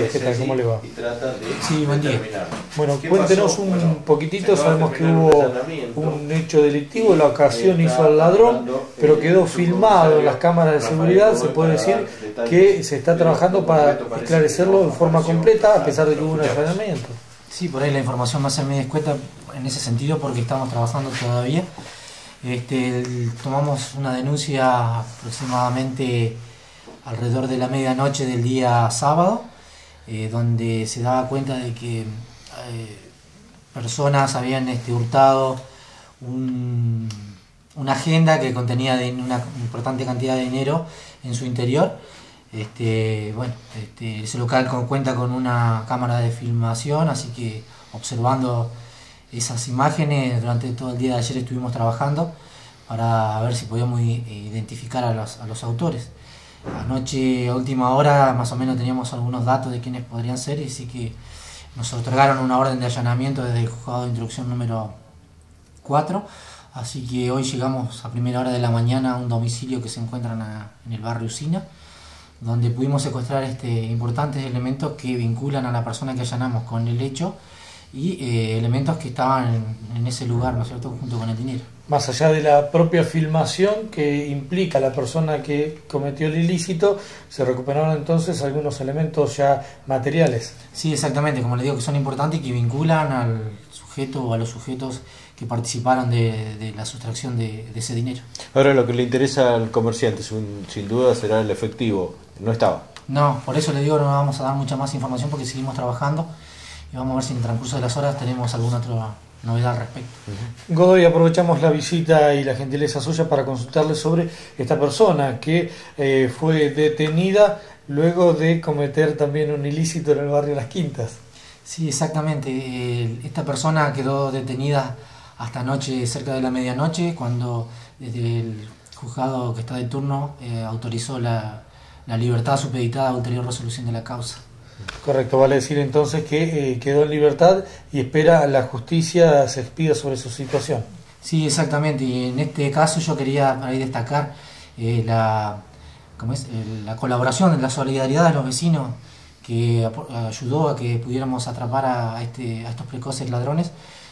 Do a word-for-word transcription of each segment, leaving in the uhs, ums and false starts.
¿Qué tal? ¿Cómo le va? Y trata de sí, buen día. Bueno, cuéntenos un bueno, poquitito, sabemos que hubo un hecho delictivo, la ocasión hizo al ladrón, pero quedó filmado en las cámaras de seguridad, se puede decir que se está trabajando para esclarecerlo de forma completa, a pesar de que hubo un allanamiento. Sí, por ahí la información va a ser medio escueta en ese sentido porque estamos trabajando todavía. Este, tomamos una denuncia aproximadamente alrededor de la medianoche del día sábado, eh, donde se daba cuenta de que eh, personas habían este, hurtado un, una agenda que contenía de una importante cantidad de dinero en su interior. Este, bueno, este, ese local cuenta con una cámara de filmación, así que observando esas imágenes durante todo el día de ayer estuvimos trabajando para ver si podíamos identificar a los, a los autores. Anoche, a última hora, más o menos teníamos algunos datos de quiénes podrían ser, y así que nos otorgaron una orden de allanamiento desde el juzgado de instrucción número cuatro, así que hoy llegamos a primera hora de la mañana a un domicilio que se encuentra en el barrio Usina, donde pudimos secuestrar este, importantes elementos que vinculan a la persona que allanamos con el hecho y eh, elementos que estaban en, en ese lugar, ¿no es cierto?, junto con el dinero. Más allá de la propia filmación que implica a la persona que cometió el ilícito, se recuperaron entonces algunos elementos ya materiales. Sí, exactamente, como le digo, que son importantes y que vinculan al sujeto o a los sujetos que participaron de, de la sustracción de, de ese dinero. Ahora, lo que le interesa al comerciante sin, sin duda será el efectivo. No estaba. No, por eso le digo, no vamos a dar mucha más información porque seguimos trabajando y vamos a ver si en el transcurso de las horas tenemos alguna otra novedad al respecto. Uh-huh. Godoy, aprovechamos la visita y la gentileza suya para consultarle sobre esta persona que eh, fue detenida luego de cometer también un ilícito en el barrio Las Quintas. Sí, exactamente. Esta persona quedó detenida hasta anoche, cerca de la medianoche, cuando desde el juzgado que está de turno eh, autorizó la, la libertad supeditada a ulterior resolución de la causa. Correcto, vale decir entonces que eh, quedó en libertad y espera a la justicia se expida sobre su situación. Sí, exactamente, y en este caso yo quería ahí destacar eh, la, ¿cómo es? Eh, la colaboración, la solidaridad de los vecinos que ayudó a que pudiéramos atrapar a, este, a estos precoces ladrones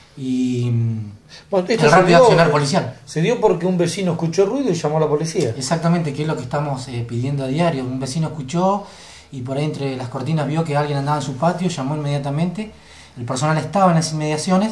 y bueno, esto el rápido accionar policial. Se dio porque un vecino escuchó ruido y llamó a la policía. Exactamente, que es lo que estamos eh, pidiendo a diario. Un vecino escuchó y por ahí entre las cortinas vio que alguien andaba en su patio, llamó inmediatamente, el personal estaba en las inmediaciones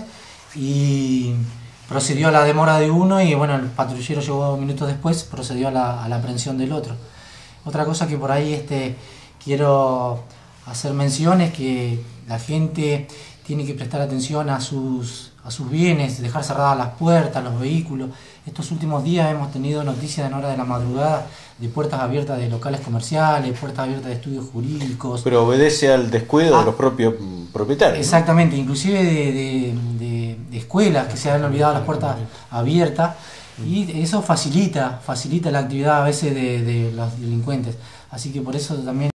y procedió a la demora de uno y bueno, el patrullero llegó minutos después, procedió a la, a la aprehensión del otro. Otra cosa que por ahí este, quiero hacer mención es que la gente tiene que prestar atención a sus, a sus bienes, dejar cerradas las puertas, los vehículos. Estos últimos días hemos tenido noticias en hora de la madrugada de puertas abiertas de locales comerciales, puertas abiertas de estudios jurídicos. Pero obedece al descuido ah, de los propios propietarios. Exactamente, ¿no? Inclusive de, de, de, de escuelas que se han olvidado las puertas abiertas, y eso facilita, facilita la actividad a veces de, de los delincuentes. Así que por eso también